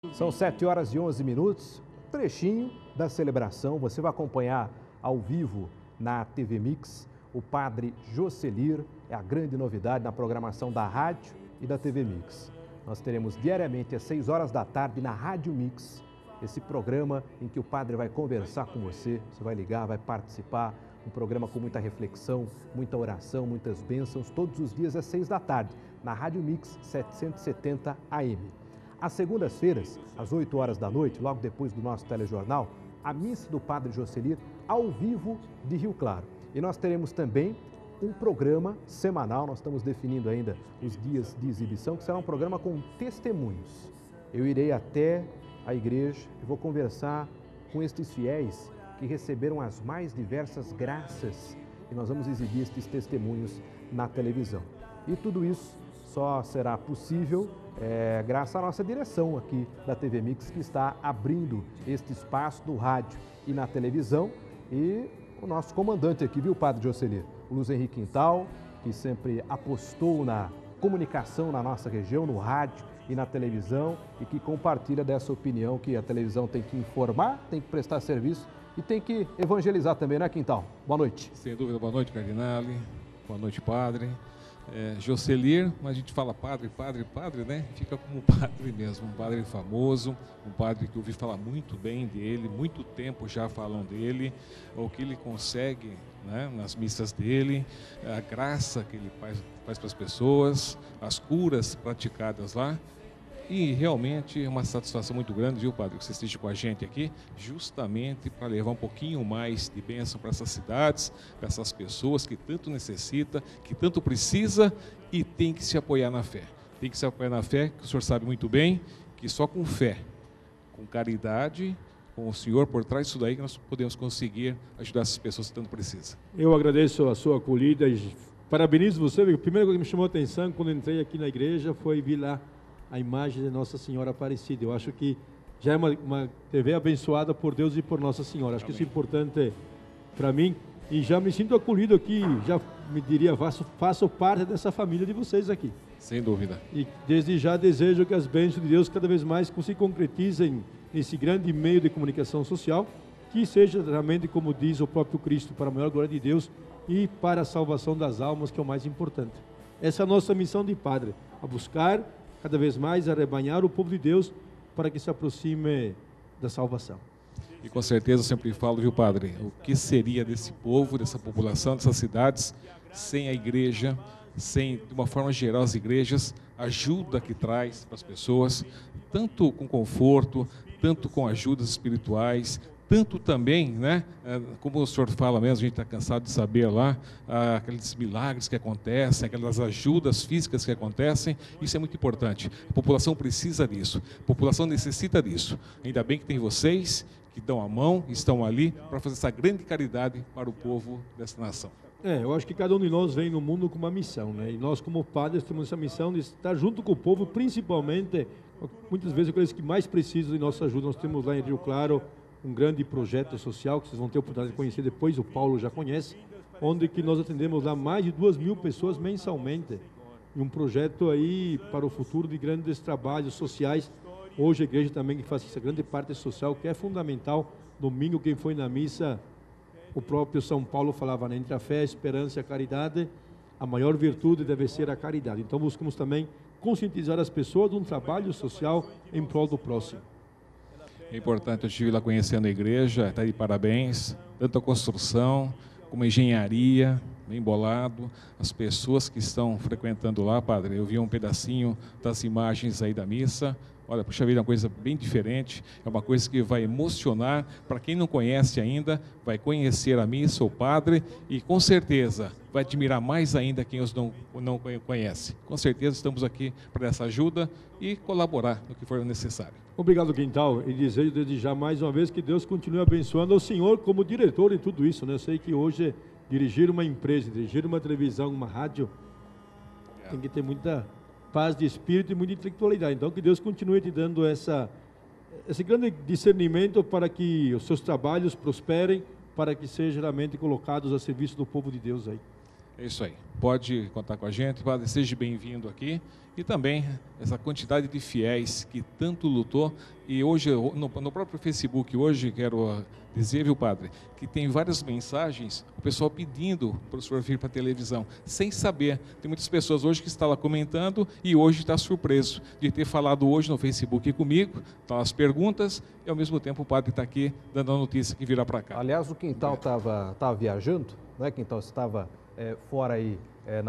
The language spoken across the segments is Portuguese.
São 7h11, trechinho da celebração. Você vai acompanhar ao vivo na TV Mix. O padre Jocelir é a grande novidade na programação da rádio e da TV Mix. Nós teremos diariamente às 6 horas da tarde na Rádio Mix, esse programa em que o padre vai conversar com você, você vai ligar, vai participar, um programa com muita reflexão, muita oração, muitas bênçãos, todos os dias às 6 da tarde, na Rádio Mix 770 AM. Às segundas-feiras, às 8 horas da noite, logo depois do nosso telejornal, a missa do Padre Jocelir ao vivo de Rio Claro. E nós teremos também um programa semanal, nós estamos definindo ainda os dias de exibição, que será um programa com testemunhos. Eu irei até a igreja e vou conversar com estes fiéis que receberam as mais diversas graças e nós vamos exibir estes testemunhos na televisão. E tudo isso só será possível graças à nossa direção aqui da TV Mix, que está abrindo este espaço no rádio e na televisão, e o nosso comandante aqui, viu, Padre Jocelir? O Luiz Henrique Quintal, que sempre apostou na comunicação na nossa região, no rádio e na televisão, e que compartilha dessa opinião que a televisão tem que informar, tem que prestar serviço e tem que evangelizar também, né, Quintal? Boa noite. Sem dúvida, boa noite, Cardinale. Boa noite, padre. Jocelir, mas a gente fala padre, né? Fica como padre mesmo, um padre famoso, um padre que eu ouvi falar muito bem dele, muito tempo já falam dele, o que ele consegue, né, nas missas dele, a graça que ele faz para as pessoas, as curas praticadas lá. E realmente é uma satisfação muito grande, viu, padre, que você esteja com a gente aqui, justamente para levar um pouquinho mais de bênção para essas cidades, para essas pessoas que tanto necessita, que tanto precisa e tem que se apoiar na fé. Tem que se apoiar na fé, que o senhor sabe muito bem, que só com fé, com caridade, com o Senhor por trás disso daí que nós podemos conseguir ajudar essas pessoas que tanto precisam. Eu agradeço a sua acolhida e parabenizo você. A primeira coisa que me chamou a atenção quando entrei aqui na igreja foi vir lá a imagem de Nossa Senhora Aparecida. Eu acho que já é uma TV abençoada por Deus e por Nossa Senhora. Acho que isso é importante para mim e já me sinto acolhido aqui, já me diria, faço parte dessa família de vocês aqui. Sem dúvida. E desde já desejo que as bênçãos de Deus cada vez mais se concretizem nesse grande meio de comunicação social, que seja realmente, como diz o próprio Cristo, para a maior glória de Deus e para a salvação das almas, que é o mais importante. Essa é a nossa missão de padre, a buscar cada vez mais arrebanhar o povo de Deus para que se aproxime da salvação. E com certeza eu sempre falo, viu, padre, o que seria desse povo, dessa população, dessas cidades, sem a igreja, sem, de uma forma geral, as igrejas, ajuda que traz para as pessoas, tanto com conforto, tanto com ajudas espirituais, tanto também, né, como o senhor fala mesmo, a gente está cansado de saber lá, aqueles milagres que acontecem, aquelas ajudas físicas que acontecem, isso é muito importante. A população precisa disso, a população necessita disso. Ainda bem que tem vocês que dão a mão, estão ali para fazer essa grande caridade para o povo dessa nação. Eu acho que cada um de nós vem no mundo com uma missão, né? E nós, como padres, temos essa missão de estar junto com o povo, principalmente, muitas vezes, aqueles que mais precisam de nossa ajuda. Nós temos lá em Rio Claro um grande projeto social, que vocês vão ter a oportunidade de conhecer depois, o Paulo já conhece, onde que nós atendemos lá mais de 2.000 pessoas mensalmente, e um projeto aí para o futuro de grandes trabalhos sociais. Hoje a igreja também que faz essa grande parte social, que é fundamental. Domingo, quem foi na missa, o próprio São Paulo falava, né, entre a fé, a esperança e a caridade, a maior virtude deve ser a caridade. Então buscamos também conscientizar as pessoas de um trabalho social em prol do próximo. É importante, eu estive lá conhecendo a igreja, está de parabéns, tanto a construção como a engenharia, bem bolado, as pessoas que estão frequentando lá, padre, eu vi um pedacinho das imagens aí da missa, olha, puxa vida, é uma coisa bem diferente, é uma coisa que vai emocionar, para quem não conhece ainda, vai conhecer a missa, o padre, e com certeza vai admirar mais ainda quem os não conhece. Com certeza estamos aqui para essa ajuda e colaborar no que for necessário. Obrigado, Quintal, e desejo desde já mais uma vez que Deus continue abençoando o senhor como diretor em tudo isso, né? Eu sei que hoje dirigir uma empresa, dirigir uma televisão, uma rádio, tem que ter muita paz de espírito e muita intelectualidade. Então, que Deus continue te dando esse grande discernimento para que os seus trabalhos prosperem, para que sejam realmente colocados a serviço do povo de Deus aí. É isso aí. Pode contar com a gente, padre, seja bem-vindo aqui. E também essa quantidade de fiéis que tanto lutou. E hoje, no próprio Facebook, hoje, quero dizer, viu, padre, que tem várias mensagens, o pessoal pedindo para o senhor vir para a televisão, sem saber. Tem muitas pessoas hoje que estão lá comentando e hoje está surpreso de ter falado hoje no Facebook comigo, estão as perguntas, e ao mesmo tempo o padre está aqui dando a notícia que virá para cá. Aliás, o Quintal estava viajando, né, Quintal? Você estava fora aí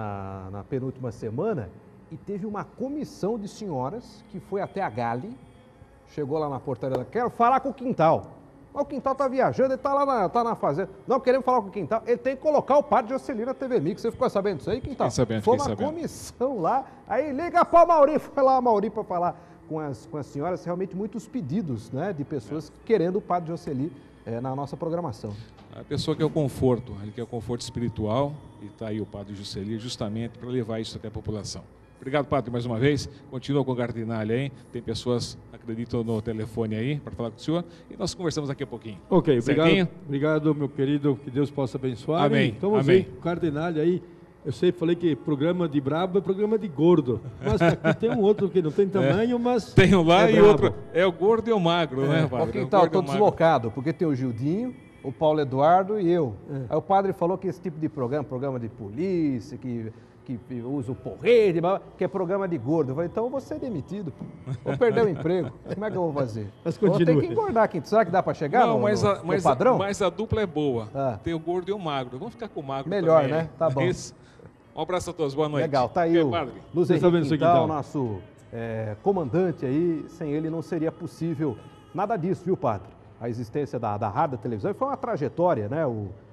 na penúltima semana e teve uma comissão de senhoras que foi até a Gale, chegou lá na portaria, quero falar com o Quintal. Mas o Quintal está viajando, ele está lá tá na fazenda. Não queremos falar com o Quintal, ele tem que colocar o padre Joselino na TV Mix. Você ficou sabendo disso aí, Quintal? Foi uma comissão lá, aí liga para o Mauri, foi lá o Mauri para falar com as senhoras, realmente muitos pedidos, né, de pessoas querendo o padre Joselino na nossa programação. A pessoa quer o conforto, ele quer o conforto espiritual, e está aí o padre Joselino justamente para levar isso até a população. Obrigado, padre, mais uma vez. Continua com o Cardinal aí. Tem pessoas, acredito, no telefone aí para falar com o senhor. E nós conversamos daqui a pouquinho. Ok, obrigado, meu querido. Que Deus possa abençoar. Amém. Então, vamos ver, o Cardinal aí. Eu sempre falei que programa de brabo é programa de gordo. Mas aqui tem um outro que não tem tamanho, mas. Tem um lá e outro. É o gordo e o magro, né, padre? Porque então, estou deslocado, porque tem o Gildinho, o Paulo Eduardo e eu. Aí o padre falou que esse tipo de programa de polícia, que usa o porrete, que é programa de gordo. Eu falei, então eu vou ser demitido. Vou perder o emprego. Como é que eu vou fazer? Vou ter que engordar aqui. Será que dá para chegar no padrão? Mas a dupla é boa. Tem o gordo e o magro. Vamos ficar com o magro melhor, também. Né? Tá bom. Um abraço a todos. Boa noite. Legal. Tá aí o Luiz Henrique Quintal, nosso comandante aí. Sem ele não seria possível nada disso, viu, padre? A existência da rádio, da televisão. E foi uma trajetória, né?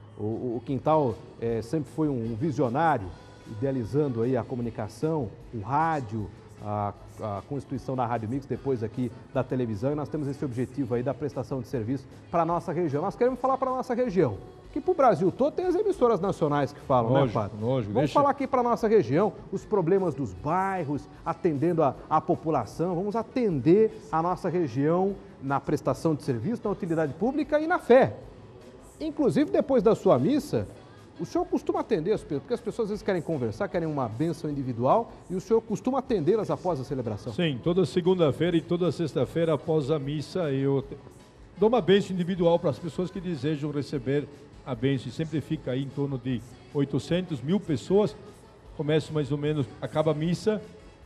O Quintal sempre foi um visionário, idealizando aí a comunicação, o rádio, a constituição da Rádio Mix, depois aqui da televisão, e nós temos esse objetivo aí da prestação de serviço para a nossa região. Nós queremos falar para a nossa região, que para o Brasil todo tem as emissoras nacionais que falam, lógico, né, padre? Lógico. Vamos falar aqui para a nossa região, os problemas dos bairros, atendendo a população, vamos atender a nossa região na prestação de serviço, na utilidade pública e na fé. Inclusive, depois da sua missa, o senhor costuma atender as pessoas, porque as pessoas às vezes querem conversar, querem uma bênção individual, e o senhor costuma atendê-las após a celebração? Sim, toda segunda-feira e toda sexta-feira após a missa eu dou uma bênção individual para as pessoas que desejam receber a bênção. Sempre fica aí em torno de 800, 1000 pessoas. Começo mais ou menos, acaba a missa,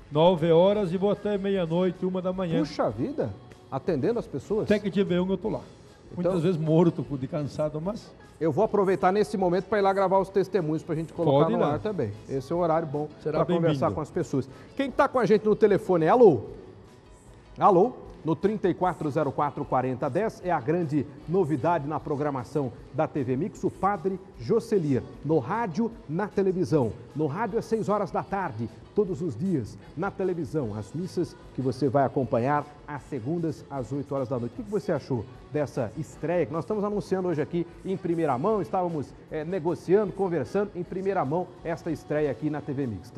9 horas e vou até meia-noite, 1 da manhã. Puxa vida, atendendo as pessoas? Até que tiver eu tô lá. Então, muitas vezes morto, de cansado, mas... Eu vou aproveitar nesse momento para ir lá gravar os testemunhos para a gente colocar no ar também. Esse é um horário bom para conversar com as pessoas. Quem está com a gente no telefone é alô? Alô? No 3404-4010 é a grande novidade na programação da TV Mix, o Padre Joselino. No rádio, na televisão. No rádio às 6 horas da tarde, todos os dias. Na televisão, as missas que você vai acompanhar às segundas, às 8 horas da noite. O que você achou dessa estreia que nós estamos anunciando hoje aqui em primeira mão? Estávamos negociando, conversando em primeira mão esta estreia aqui na TV Mix.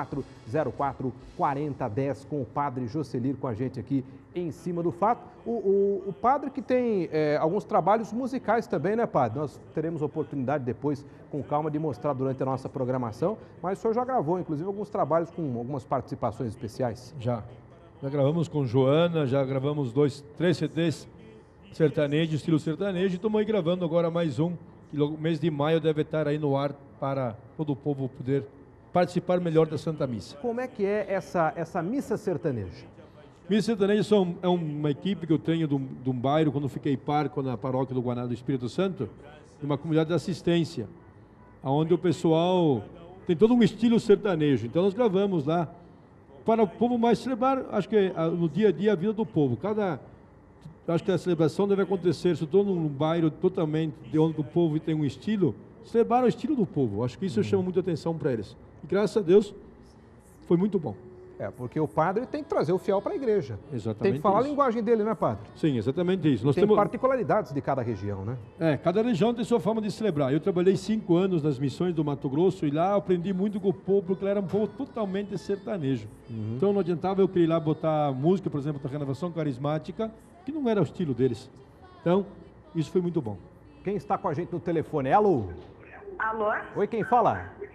3404-4010 com o Padre Joselino com a gente aqui em cima do fato. O padre que tem alguns trabalhos musicais também, né, padre? Nós teremos oportunidade depois, com calma, de mostrar durante a nossa programação, mas o senhor já gravou, inclusive, alguns trabalhos com algumas participações especiais. Já gravamos com Joana, já gravamos 3 CDs sertanejo, estilo sertanejo, e estamos aí gravando agora mais um, que no mês de maio deve estar aí no ar para todo o povo poder participar melhor da Santa Missa. Como é que é essa missa sertaneja? Missa sertaneja é uma equipe que eu tenho de um bairro, quando fiquei parco na paróquia do Guaraná do Espírito Santo, de uma comunidade de assistência, onde o pessoal tem todo um estilo sertanejo. Então nós gravamos lá para o povo mais celebrar, acho que no dia a dia, a vida do povo. Acho que a celebração deve acontecer, se estou num bairro totalmente de onde o povo tem um estilo, celebrar o estilo do povo. Acho que isso chama muita atenção para eles. E graças a Deus, foi muito bom. Porque o padre tem que trazer o fiel para a igreja. Exatamente. Tem que falar a linguagem dele, né, padre? Sim, exatamente isso. Tem particularidades de cada região, né? Cada região tem sua forma de celebrar. Eu trabalhei 5 anos nas missões do Mato Grosso e lá aprendi muito com o povo, porque lá era um povo totalmente sertanejo. Então não adiantava eu querer ir lá botar música, por exemplo, da renovação carismática, que não era o estilo deles. Então, isso foi muito bom. Quem está com a gente no telefone? Alô? Alô? Oi, quem fala?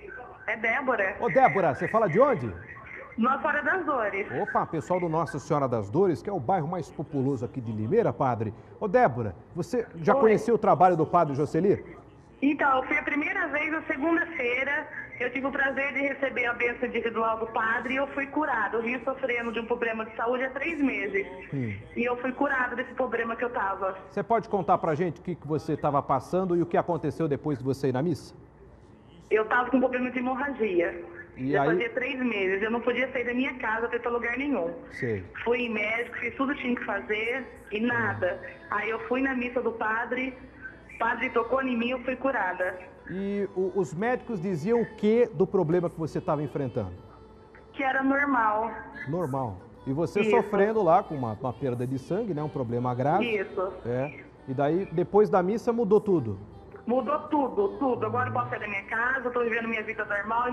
É Débora. Ô, Débora, você fala de onde? Nossa Senhora das Dores. Opa, pessoal do Nossa Senhora das Dores, que é o bairro mais populoso aqui de Limeira, padre. Ô, Débora, você já Oi. conheceu o trabalho do padre Jocelir? Então, foi a primeira vez, na segunda-feira, eu tive o prazer de receber a bênção individual do padre e eu fui curada. Eu vim sofrendo de um problema de saúde há 3 meses. E eu fui curada desse problema que eu tava. Você pode contar pra gente o que você estava passando e o que aconteceu depois de você ir na missa? Eu tava com um problema de hemorragia. E Já aí? fazia 3 meses, eu não podia sair da minha casa para ir para lugar nenhum. Sei. Fui em médico, fiz tudo que tinha que fazer e nada. Aí eu fui na missa do padre, o padre tocou em mim e eu fui curada. E os médicos diziam o que do problema que você estava enfrentando? Que era normal. Normal. E você Isso. sofrendo lá com uma perda de sangue, né? Um problema grave. Isso. É. E daí, depois da missa, mudou tudo. Mudou tudo, tudo. Agora eu posso sair da minha casa, estou vivendo minha vida normal.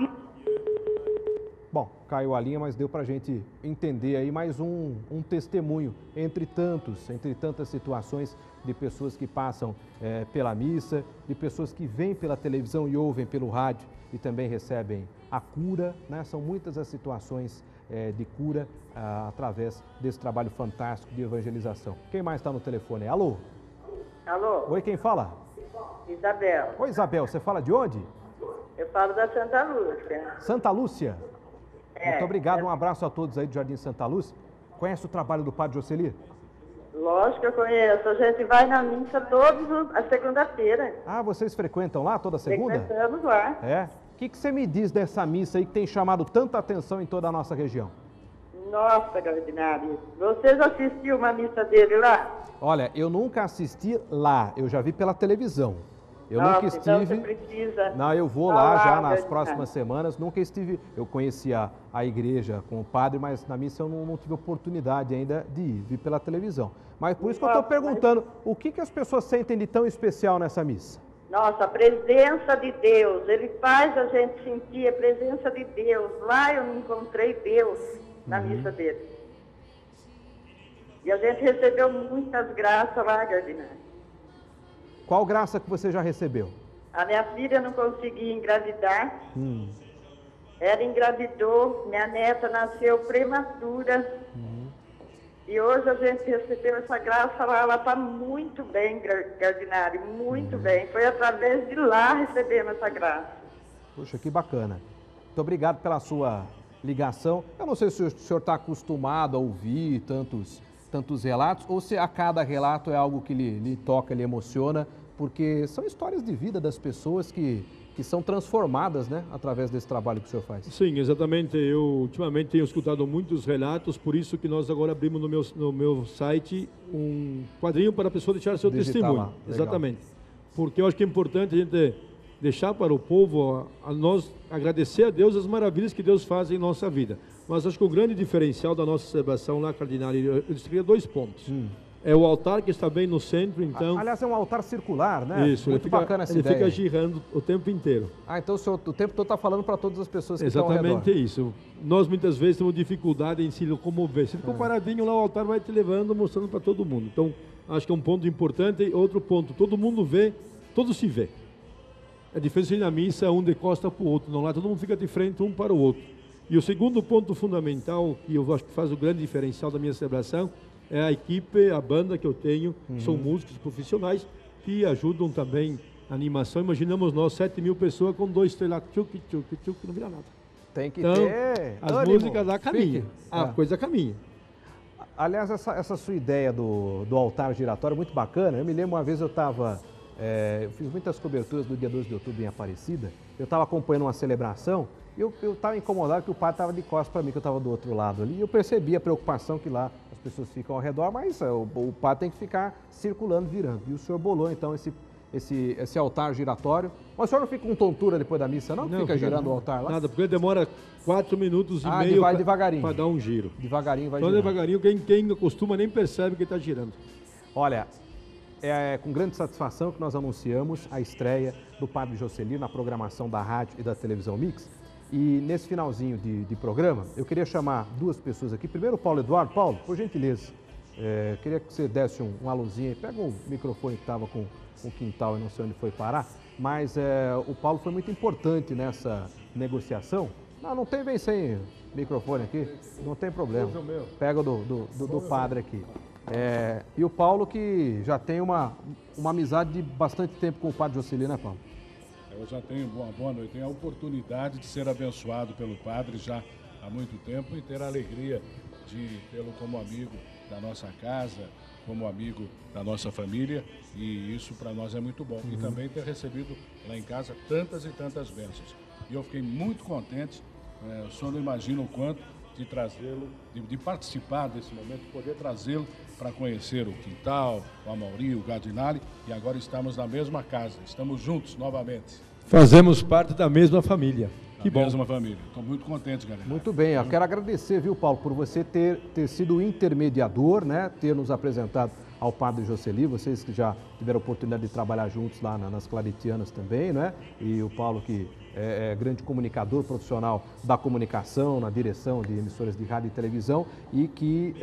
Bom, caiu a linha, mas deu pra gente entender aí mais um testemunho entre tantas situações de pessoas que passam pela missa, de pessoas que vêm pela televisão e ouvem pelo rádio e também recebem a cura, né? São muitas as situações de cura através desse trabalho fantástico de evangelização. Quem mais está no telefone? Alô? Alô? Oi, quem fala? Isabel. Oi, Isabel, você fala de onde? Eu falo da Santa Lúcia. Santa Lúcia? É, Muito obrigado, um abraço a todos aí do Jardim Santa Lúcia. Conhece o trabalho do padre Jocelir? Lógico que eu conheço. A gente vai na missa todas as segunda-feira. Ah, vocês frequentam lá toda segunda? Frequentamos lá. É? O que você me diz dessa missa aí que tem chamado tanta atenção em toda a nossa região? Nossa, Cardinário. Você já assistiu uma missa dele lá? Olha, eu nunca assisti lá, eu já vi pela televisão. Eu Nossa, nunca então estive. você precisa. Não, eu vou Tá lá lá, já nas Cardinário. próximas semanas. Nunca estive. Eu conheci a igreja com o padre, mas na missa eu não tive oportunidade ainda de ir. Vi pela televisão. Mas por isso que eu estou Nossa, perguntando, o que as pessoas sentem de tão especial nessa missa? Nossa, a presença de Deus. Ele faz a gente sentir a presença de Deus. Lá eu encontrei Deus na missa dele. E a gente recebeu muitas graças lá, Cardinário. Qual graça que você já recebeu? A minha filha não conseguia engravidar. Ela engravidou, minha neta nasceu prematura. E hoje a gente recebeu essa graça lá. Ela está muito bem, Cardinário, muito bem. Foi através de lá recebemos essa graça. Poxa, que bacana. Muito obrigado pela sua ligação. Eu não sei se o senhor está acostumado a ouvir tantos relatos, ou se a cada relato é algo que lhe toca, lhe emociona, porque são histórias de vida das pessoas que são transformadas, né, através desse trabalho que o senhor faz. Sim, exatamente. Eu ultimamente tenho escutado muitos relatos, por isso que nós agora abrimos no meu site um quadrinho para a pessoa deixar seu Digitar testemunho. lá. Legal. Exatamente. Porque eu acho que é importante a gente deixar para o povo, a nós agradecer a Deus as maravilhas que Deus faz em nossa vida. Mas acho que o grande diferencial da nossa celebração lá, Cardinário, eu destacaria 2 pontos. É o altar que está bem no centro, então... Aliás, é um altar circular, né? Isso, Muito bacana essa ele ideia. fica girando o tempo inteiro. Ah, então o senhor o tempo todo está falando para todas as pessoas que estão ao redor. Exatamente isso. Nós muitas vezes temos dificuldade em se locomover. Se ficou paradinho lá, o altar vai te levando, mostrando para todo mundo. Então, acho que é um ponto importante. Outro ponto, todo mundo vê, todos se vê. A diferença na missa é um de costa para o outro, não lá todo mundo fica de frente um para o outro. E o segundo ponto fundamental, que eu acho que faz o grande diferencial da minha celebração, é a equipe, a banda que eu tenho, são músicos profissionais que ajudam também a animação. Imaginamos nós 7.000 pessoas com 2 estrelados, tchuc, não vira nada. Tem que Então, ter as ânimo, músicas lá caminham, pique. a coisa caminha. Aliás, essa sua ideia do altar giratório é muito bacana. Eu me lembro uma vez eu fiz muitas coberturas do dia 12 de outubro em Aparecida. Eu estava acompanhando uma celebração e eu estava incomodado que o padre estava de costas para mim, que eu estava do outro lado ali. E eu percebi a preocupação que lá as pessoas ficam ao redor, mas o padre tem que ficar circulando, virando. E o senhor bolou então esse altar giratório. Mas o senhor não fica com tontura depois da missa, não? Fica girando o altar lá? Nada, porque demora 4 minutos e Ah, meio vai devagarinho. para dar um giro. Devagarinho vai Então girando. devagarinho, quem acostuma nem percebe que está girando. Olha, é com grande satisfação que nós anunciamos a estreia do Padre Jocelir na programação da rádio e da televisão Mix. E nesse finalzinho de programa, eu queria chamar 2 pessoas aqui. Primeiro o Paulo Eduardo. Paulo, por gentileza, Queria que você desse um alôzinho aí. Pega o microfone que estava com o Quintal, eu não sei onde foi parar, mas o Paulo foi muito importante nessa negociação. Não tem, vem sem microfone aqui, não tem problema. Pega do padre aqui. E o Paulo, que já tem uma amizade de bastante tempo com o padre Jocelir, né, Paulo? Eu já tenho, boa noite, tenho a oportunidade de ser abençoado pelo padre já há muito tempo e ter a alegria de tê-lo como amigo da nossa casa, como amigo da nossa família, e isso para nós é muito bom. E também ter recebido lá em casa tantas e tantas bênçãos. E eu fiquei muito contente, o senhor não imagina o quanto, de trazê-lo, de participar desse momento, de poder trazê-lo para conhecer o Quintal, o Amauri, o Gardinali, e agora estamos na mesma casa, estamos juntos novamente. Fazemos parte da mesma família. Que bom. Mesma família. Estou muito contente, galera. Muito bem, eu quero agradecer, viu, Paulo, por você ter sido o intermediador, né, ter nos apresentado ao padre Jocelir, vocês que já tiveram a oportunidade de trabalhar juntos lá nas Claretianas também, né, e o Paulo que é grande comunicador profissional da comunicação, na direção de emissoras de rádio e televisão e que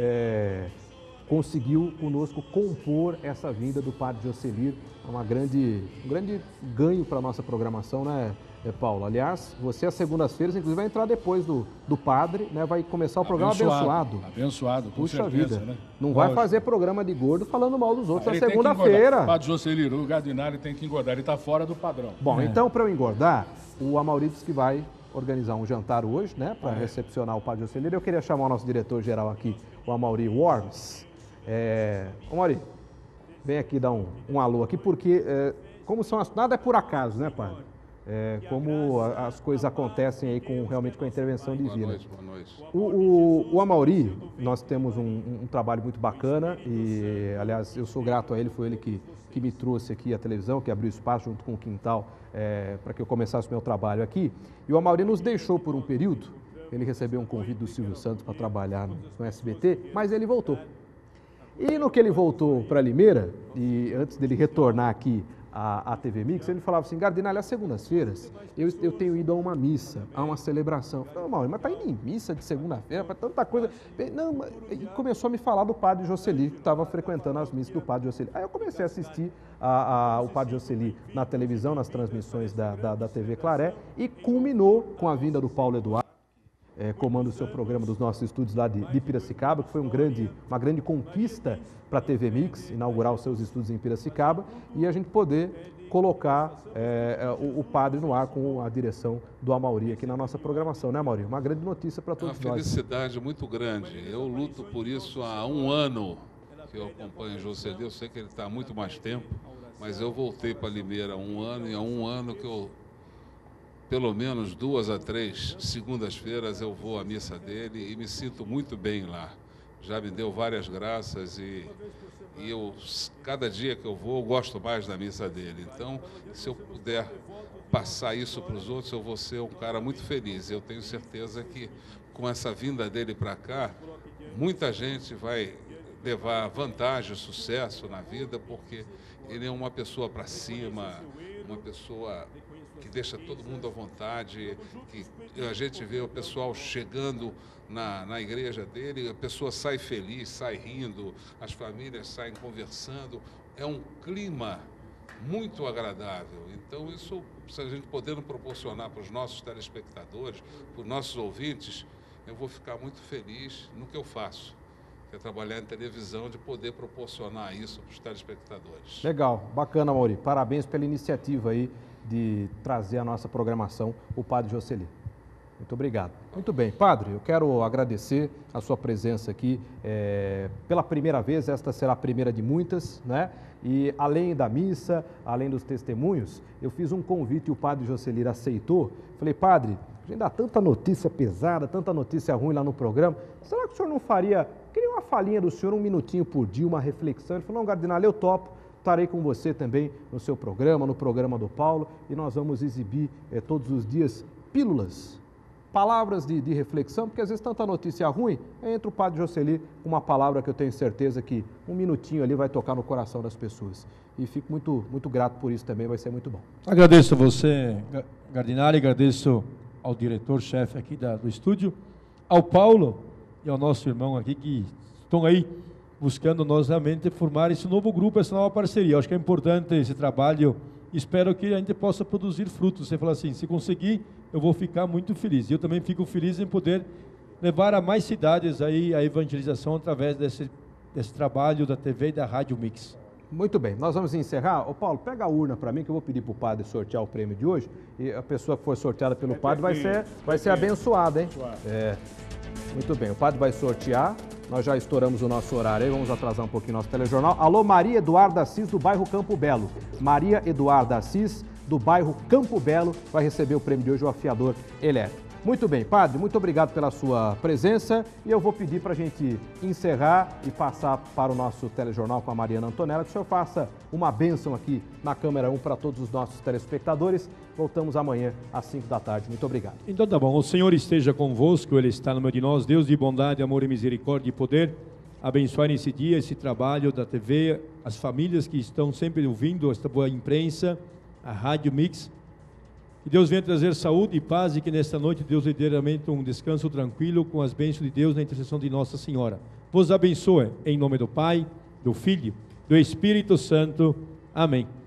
conseguiu conosco compor essa vinda do padre Jocelir, um grande ganho para a nossa programação, né, Paulo? Aliás, você às segundas-feiras, inclusive, vai entrar depois do padre, né? Vai começar o programa abençoado. Abençoado, com Puxa certeza, vida. Né? Não vai fazer programa de gordo falando mal dos outros na segunda-feira. O padre Jocelir, o Gardinali tem que engordar, ele está fora do padrão. Bom, então, para eu engordar, o Amauri disse que vai organizar um jantar hoje, né? Para recepcionar o padre Jocelir. Eu queria chamar o nosso diretor-geral aqui, o Amauri Worms. Amauri, vem aqui dar um alô aqui, porque como nada é por acaso, né, padre? Como as coisas acontecem aí realmente com a intervenção divina. Boa noite. O Amauri, nós temos um trabalho muito bacana e, aliás, eu sou grato a ele, foi ele que me trouxe aqui a televisão, que abriu espaço junto com o Quintal para que eu começasse o meu trabalho aqui. E o Amauri nos deixou por um período, ele recebeu um convite do Silvio Santos para trabalhar no SBT, mas ele voltou. E no que ele voltou para Limeira, e antes dele retornar aqui à TV Mix, ele falava assim: Gardinali, às segundas-feiras eu tenho ido a uma missa, a uma celebração. Não, Mauro, mas tá indo em missa de segunda-feira, para tanta coisa. Não, e começou a me falar do padre Jocelir, que estava frequentando as missas do padre Jocelir. Aí eu comecei a assistir o padre Jocelir na televisão, nas transmissões da TV Claré, e culminou com a vinda do Paulo Eduardo, comanda o seu programa dos nossos estúdios lá de Piracicaba, que foi uma grande conquista para a TV Mix, inaugurar os seus estúdios em Piracicaba, e a gente poder colocar o padre no ar com a direção do Amauri aqui na nossa programação, né, Amauri? Uma grande notícia para todos nós. Uma felicidade muito grande. Eu luto por isso há um ano que eu acompanho o Jocelir. Eu sei que ele está há muito mais tempo, mas eu voltei para Limeira há um ano, e há um ano que eu, pelo menos 2 a 3 segundas-feiras, eu vou à missa dele e me sinto muito bem lá. Já me deu várias graças e eu, cada dia que eu vou, eu gosto mais da missa dele. Então, se eu puder passar isso para os outros, eu vou ser um cara muito feliz. Eu tenho certeza que com essa vinda dele para cá, muita gente vai levar vantagem, sucesso na vida, porque ele é uma pessoa para cima, uma pessoa que deixa todo mundo à vontade, que a gente vê o pessoal chegando na igreja dele, a pessoa sai feliz, sai rindo, as famílias saem conversando, é um clima muito agradável. Então isso, se a gente podendo proporcionar para os nossos telespectadores, para os nossos ouvintes, eu vou ficar muito feliz no que eu faço, que é trabalhar em televisão, de poder proporcionar isso para os telespectadores. Legal, bacana, Mauri. Parabéns pela iniciativa aí de trazer à nossa programação o padre Jocelir. Muito obrigado. Muito bem, padre, eu quero agradecer a sua presença aqui pela primeira vez, esta será a primeira de muitas, né? E além da missa, além dos testemunhos, eu fiz um convite e o padre Jocelir aceitou. Falei, padre, a gente dá tanta notícia pesada, tanta notícia ruim lá no programa, será que o senhor não queria uma falinha do senhor, um minutinho por dia, uma reflexão? Ele falou, não, Gardinali, eu topo. Estarei com você também no seu programa, no programa do Paulo, e nós vamos exibir todos os dias pílulas, palavras de reflexão, porque às vezes tanta notícia ruim, entra o padre Jocelir com uma palavra que eu tenho certeza que um minutinho ali vai tocar no coração das pessoas. E fico muito, muito grato por isso também, vai ser muito bom. Agradeço a você, Gardinali, agradeço ao diretor-chefe aqui do estúdio, ao Paulo e ao nosso irmão aqui que estão aí buscando nós realmente formar esse novo grupo, essa nova parceria. Eu acho que é importante esse trabalho. Espero que a gente possa produzir frutos. Você fala assim, se conseguir, eu vou ficar muito feliz. Eu também fico feliz em poder levar a mais cidades aí a evangelização através desse trabalho da TV e da Rádio Mix. Muito bem, nós vamos encerrar. Ô Paulo, pega a urna para mim, que eu vou pedir para o padre sortear o prêmio de hoje. E a pessoa que for sorteada pelo padre vai ser abençoada, hein? É. Muito bem, o padre vai sortear. Nós já estouramos o nosso horário aí, vamos atrasar um pouquinho nosso telejornal. Alô, Maria Eduarda Assis, do bairro Campo Belo. Maria Eduarda Assis, do bairro Campo Belo, vai receber o prêmio de hoje, o afiador elétrico. Muito bem, padre, muito obrigado pela sua presença e eu vou pedir para a gente encerrar e passar para o nosso telejornal com a Mariana Antonella, que o senhor faça uma bênção aqui na câmera 1 para todos os nossos telespectadores. Voltamos amanhã às 5 da tarde. Muito obrigado. Então tá bom, o Senhor esteja convosco, Ele está no meio de nós, Deus de bondade, amor e misericórdia e poder, abençoar nesse dia, esse trabalho da TV, as famílias que estão sempre ouvindo esta boa imprensa, a Rádio Mix. Que Deus venha trazer saúde e paz e que nesta noite Deus lhe dê realmente um descanso tranquilo com as bênçãos de Deus na intercessão de Nossa Senhora. Vos abençoe, em nome do Pai, do Filho, do Espírito Santo. Amém.